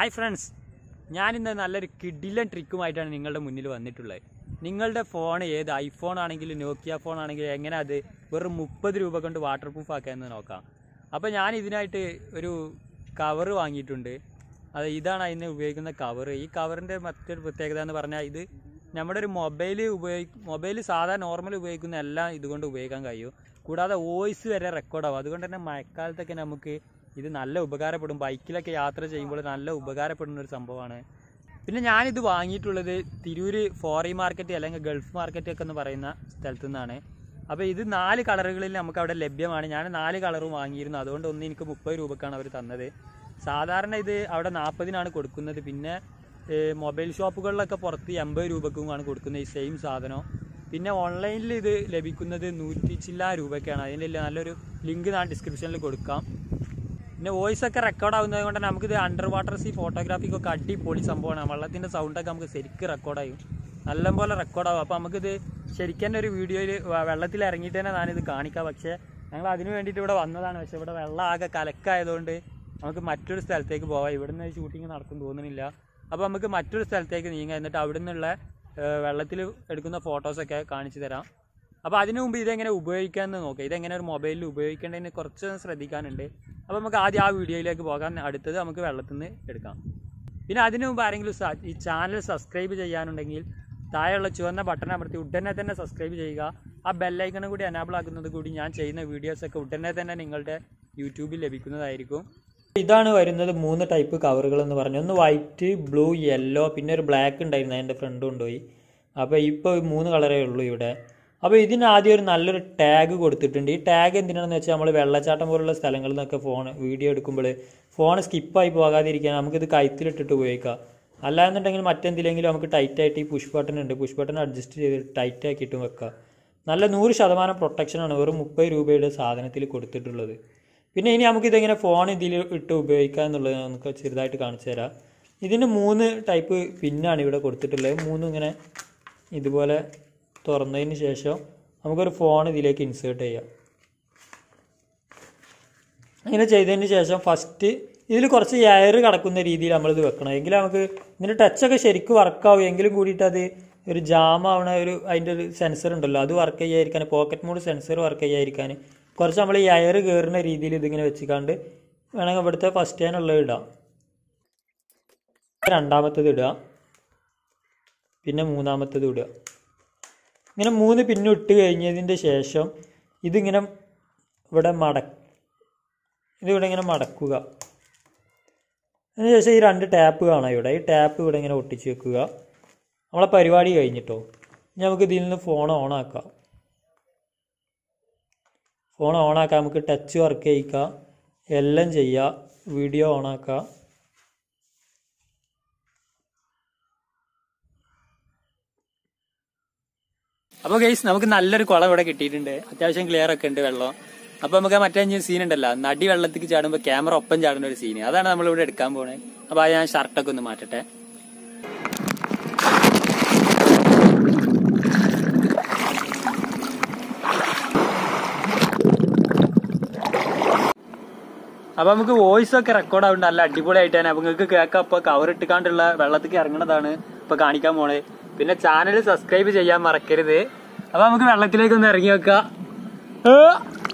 Hi friends, ഞാനിന്ന് നല്ലൊരു കിഡിലൻ ട്രിക്കുമായിട്ടാണ് നിങ്ങളുടെ മുന്നിൽ വന്നിട്ടുള്ളത്. നിങ്ങളുടെ ഫോൺ ഏത് ഐഫോൺ ആണെങ്കിലും നോക്കിയ ഫോൺ ആണെങ്കിലും എങ്ങനെ അത് വെറും 30 രൂപ കൊണ്ട് വാട്ടർ പ്രൂഫ് ആക്കാമെന്ന് നോക്കാം. അപ്പോൾ ഞാൻ ഇതിനായിട്ട് ഒരു കവറ് വാങ്ങിയിട്ടുണ്ട്. ഇതാണ് അതിന് ഉപയോഗിക്കുന്ന കവറ്. ഈ കവറിൻ്റെ മറ്റൊരു പ്രത്യേകത എന്ന് പറഞ്ഞാൽ ഇത് നമ്മുടെ ഒരു മൊബൈൽ സാധാരണ നോർമൽ ഉപയോഗിക്കുന്ന എല്ലാം ഇതുകൊണ്ട് ഉപയോഗിക്കാൻ കഴിയും. കൂടാതെ വോയിസ് വരെ റെക്കോർഡാവും. അതുകൊണ്ട് തന്നെ മഴക്കാലത്തൊക്കെ നമുക്ക് ഇത് നല്ല ഉപകാരപ്പെടും. ബൈക്കിലൊക്കെ യാത്ര ചെയ്യുമ്പോൾ നല്ല ഉപകാരപ്പെടുന്ന ഒരു സംഭവമാണ്. പിന്നെ ഞാനിത് വാങ്ങിയിട്ടുള്ളത് തിരൂര് ഫോറി മാർക്കറ്റ് അല്ലെങ്കിൽ ഗൾഫ് മാർക്കറ്റ് ഒക്കെ എന്ന് പറയുന്ന സ്ഥലത്തു നിന്നാണ്. അപ്പോൾ ഇത് 4 കളറുകളിൽ നമുക്ക് അവിടെ ലഭ്യമാണ്. ഞാൻ 4 കളറും വാങ്ങിയിരുന്നു. അതുകൊണ്ട് ഒന്ന് എനിക്ക് 30 രൂപക്കാണ് അവർ തന്നത്. സാധാരണ ഇത് അവിടെ 40-നാണ് കൊടുക്കുന്നത്. പിന്നെ മൊബൈൽ ഷോപ്പുകളിലൊക്കെ പുറത്ത് 80 രൂപക്കുമാണ് കൊടുക്കുന്നത് ഈ സെയിം സാധനം. പിന്നെ ഓൺലൈനിൽ ഇത് ലഭിക്കുന്നത് 100 ചില്ലാ രൂപയ്ക്കാണ്. അതിൻ്റെ നല്ലൊരു ലിങ്ക് ഞാൻ ഡിസ്ക്രിപ്ഷനിൽ കൊടുക്കാം. പിന്നെ വോയിസ് ഒക്കെ റെക്കോർഡ് ആവുന്നത് കൊണ്ട് തന്നെ നമുക്കിത് അണ്ടർ വാട്ടർ ഫോട്ടോഗ്രാഫിക്കൊക്കെ അടിപൊളി സംഭവമാണ്. വെള്ളത്തിൻ്റെ സൗണ്ടൊക്കെ നമുക്ക് ശരിക്കും റെക്കോർഡായും നല്ലപോലെ റെക്കോർഡാവും. അപ്പോൾ നമുക്കിത് ശരിക്കും തന്നെ ഒരു വീഡിയോയിൽ വെള്ളത്തിൽ ഇറങ്ങിയിട്ട് തന്നെ ഞാനിത് കാണിക്കാം. പക്ഷേ ഞങ്ങൾ അതിന് വേണ്ടിയിട്ട് ഇവിടെ വന്നതാണ്. പക്ഷേ ഇവിടെ വെള്ളം ആകെ കലക്കായതുകൊണ്ട് നമുക്ക് മറ്റൊരു സ്ഥലത്തേക്ക് പോകാം. ഇവിടെ നിന്ന് ഷൂട്ടിങ് നടക്കും തോന്നുന്നില്ല. അപ്പോൾ നമുക്ക് മറ്റൊരു സ്ഥലത്തേക്ക് നീങ്ങാം. എന്നിട്ട് അവിടെ നിന്നുള്ള വെള്ളത്തിൽ എടുക്കുന്ന ഫോട്ടോസൊക്കെ കാണിച്ചു തരാം. അപ്പോൾ അതിനു മുമ്പ് ഇതെങ്ങനെ ഉപയോഗിക്കാമെന്ന് നോക്കാം. ഇതെങ്ങനെ ഒരു മൊബൈലിൽ ഉപയോഗിക്കേണ്ടതിന് കുറച്ച് ശ്രദ്ധിക്കാനുണ്ട്. അപ്പോൾ നമുക്ക് ആദ്യം ആ വീഡിയോയിലേക്ക് പോകാം. അടുത്തത് നമുക്ക് വെള്ളത്തിൽ നിന്ന് എടുക്കാം. പിന്നെ അതിനു മുമ്പ് ആരെങ്കിലും ഈ ചാനൽ സബ്സ്ക്രൈബ് ചെയ്യാനുണ്ടെങ്കിൽ താഴെയുള്ള ചുവന്ന ബട്ടൺ അമർത്തി ഉടനെ തന്നെ സബ്സ്ക്രൈബ് ചെയ്യുക. ആ ബെല്ലൈക്കണും കൂടി എനാബിൾ ആക്കുന്നത് കൂടി ഞാൻ ചെയ്യുന്ന വീഡിയോസൊക്കെ ഉടനെ തന്നെ നിങ്ങളുടെ യൂട്യൂബിൽ ലഭിക്കുന്നതായിരിക്കും. ഇതാണ് വരുന്നത് 3 ടൈപ്പ് കവറുകൾ എന്ന് പറഞ്ഞു. ഒന്ന് വൈറ്റ്, ബ്ലൂ, യെല്ലോ, പിന്നെ ഒരു ബ്ലാക്ക് ഉണ്ടായിരുന്നു. എൻ്റെ ഫ്രണ്ട് കൊണ്ടുപോയി. അപ്പോൾ ഇപ്പോൾ 3 കളറേ ഉള്ളൂ ഇവിടെ. അപ്പോൾ ഇതിന് ആദ്യം ഒരു നല്ലൊരു ടാഗ് കൊടുത്തിട്ടുണ്ട്. ഈ ടാഗ് എന്തിനാണെന്ന് വെച്ചാൽ നമ്മൾ വെള്ളച്ചാട്ടം പോലുള്ള സ്ഥലങ്ങളിൽ നിന്നൊക്കെ വീഡിയോ എടുക്കുമ്പോൾ ഫോൺ സ്കിപ്പായി പോകാതിരിക്കാൻ നമുക്കിത് കഴുത്തിലിട്ടിട്ട് ഉപയോഗിക്കാം. അല്ലാന്നുണ്ടെങ്കിൽ മറ്റെന്തിലെങ്കിലും നമുക്ക് ടൈറ്റായിട്ട് ഈ പുഷ് ബട്ടൺ ഉണ്ട്. പുഷ് ബട്ടൺ അഡ്ജസ്റ്റ് ചെയ്ത് ടൈറ്റ് ആക്കിയിട്ടും വെക്കാം. നല്ല 100% പ്രൊട്ടക്ഷനാണ് വെറും 30 രൂപയുടെ സാധനത്തിൽ കൊടുത്തിട്ടുള്ളത്. പിന്നെ ഇനി നമുക്കിതെങ്ങനെ ഫോൺ ഇതിൽ ഇട്ട് ഉപയോഗിക്കാം എന്നുള്ളത് നമുക്ക് ചെറുതായിട്ട് കാണിച്ചു തരാം. ഇതിന് 3 ടൈപ്പ് പിന്നാണ് ഇവിടെ കൊടുത്തിട്ടുള്ളത്. 3 ഇങ്ങനെ ഇതുപോലെ തുറന്നതിന് ശേഷം നമുക്കൊരു ഫോൺ ഇതിലേക്ക് ഇൻസേർട്ട് ചെയ്യാം. അങ്ങനെ ചെയ്തതിന് ശേഷം ഫസ്റ്റ് ഇതിൽ കുറച്ച് എയർ കടക്കുന്ന രീതിയിൽ നമ്മളിത് വെക്കണം. എങ്കിലും നമുക്ക് ഇതിൻ്റെ ടച്ചൊക്കെ ശരിക്കും വർക്കാവും. എങ്കിലും കൂടിയിട്ട് അത് ഒരു ജാമാവണ അതിൻ്റെ ഒരു സെൻസർ ഉണ്ടല്ലോ, അത് വർക്ക് ചെയ്യാതിരിക്കാൻ, പോക്കറ്റ് മോഡ് സെൻസർ വർക്ക് ചെയ്യാതിരിക്കാൻ കുറച്ച് നമ്മൾ ഈ എയർ കയറുന്ന രീതിയിൽ ഇതിങ്ങനെ വെച്ചിക്കാണ്ട് വേണമെങ്കിൽ ഇവിടുത്തെ ഫസ്റ്റ് ഹാനുള്ളത് ഇടാം, രണ്ടാമത്തത് ഇടുക, പിന്നെ മൂന്നാമത്തത് ഇടുക. ഇങ്ങനെ 3 പിന്നും ഇട്ട് കഴിഞ്ഞതിൻ്റെ ശേഷം ഇതിങ്ങനെ ഇവിടെ ഇങ്ങനെ മടക്കുക. അതിനുശേഷം ഈ 2 ടാപ്പ് കാണാം ഇവിടെ. ഈ ടാപ്പ് ഇവിടെ ഇങ്ങനെ ഒട്ടിച്ച് വെക്കുക. നമ്മളെ പരിപാടി കഴിഞ്ഞിട്ടോ. ഇനി നമുക്ക് ഇതിൽ നിന്ന് ഫോൺ ഓണാക്കാം. ഫോൺ ഓണാക്കാം. നമുക്ക് ടച്ച് വർക്ക് ചെയ്യിക്കാം, എല്ലാം ചെയ്യാം. വീഡിയോ ഓണാക്കാം. അപ്പോൾ ഗൈസ്, നമുക്ക് നല്ലൊരു കുളം ഇവിടെ കിട്ടിയിട്ടുണ്ട്. അത്യാവശ്യം ക്ലിയർ ഒക്കെ ഉണ്ട് വെള്ളം. അപ്പോൾ നമുക്ക് മറ്റേ സീൻ ഉണ്ടല്ലോ, നടി വെള്ളത്തിലേക്ക് ചാടുമ്പോൾ ക്യാമറ ഒപ്പം ചാടുന്ന ഒരു സീന്, അതാണ് നമ്മളിവിടെ എടുക്കാൻ പോണേ. അപ്പോൾ അത് ഞാൻ ഷർട്ടൊക്കെ ഒന്ന് മാറ്റട്ടെ. അപ്പോൾ നമുക്ക് വോയിസ് ഒക്കെ റെക്കോർഡ് ആവുന്നുണ്ട്. നല്ല അടിപൊളിയായിട്ട് തന്നെ അപ്പോൾ നിങ്ങൾക്ക് കേൾക്കാം. അപ്പോൾ കവർ ഇട്ടിക്കാണ്ടുള്ള വെള്ളത്തിലേക്ക് ഇറങ്ങുന്നതാണ് ഇപ്പോൾ കാണിക്കാൻ പോണേ. പിന്നെ ചാനൽ സബ്സ്ക്രൈബ് ചെയ്യാൻ മറക്കരുത്. അപ്പോൾ നമുക്ക് വെള്ളത്തിലേക്ക് ഒന്ന് ഇറങ്ങി വെക്കാം.